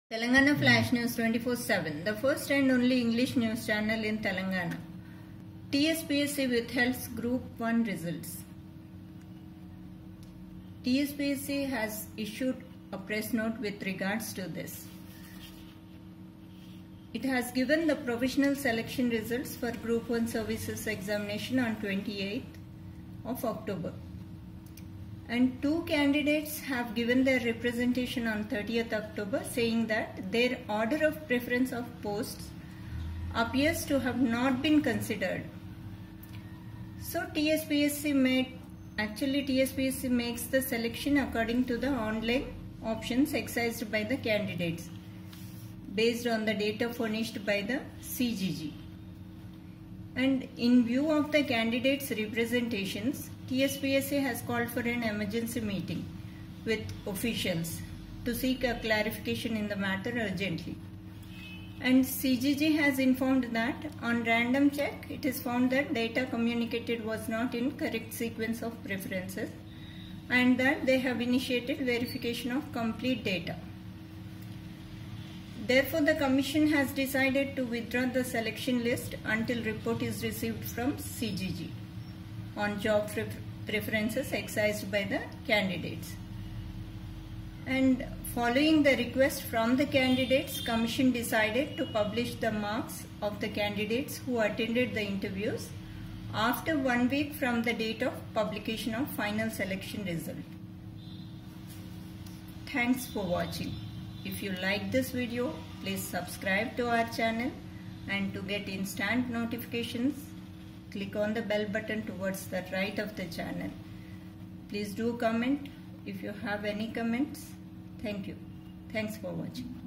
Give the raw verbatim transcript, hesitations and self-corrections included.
Telangana Flash News twenty-four seven, the first and only English news channel in Telangana. T S P S C withholds Group one results. T S P S C has issued a press note with regards to this. It has given the provisional selection results for Group one services examination on twenty-eighth of October. And two candidates have given their representation on thirtieth October, saying that their order of preference of posts appears to have not been considered. So T S P S C made, actually T S P S C makes the selection according to the online options exercised by the candidates based on the data furnished by the C G G. And in view of the candidates' representations, T S P S C has called for an emergency meeting with officials to seek a clarification in the matter urgently. And C G G has informed that on random check, it is found that data communicated was not in correct sequence of preferences and that they have initiated verification of complete data. Therefore, the Commission has decided to withdraw the selection list until report is received from C G G on job preferences exercised by the candidates. And following the request from the candidates, Commission decided to publish the marks of the candidates who attended the interviews after one week from the date of publication of final selection result. Thanks for watching. If you like this video, please subscribe to our channel, and to get instant notifications, click on the bell button towards the right of the channel. Please do comment if you have any comments. Thank you. Thanks for watching.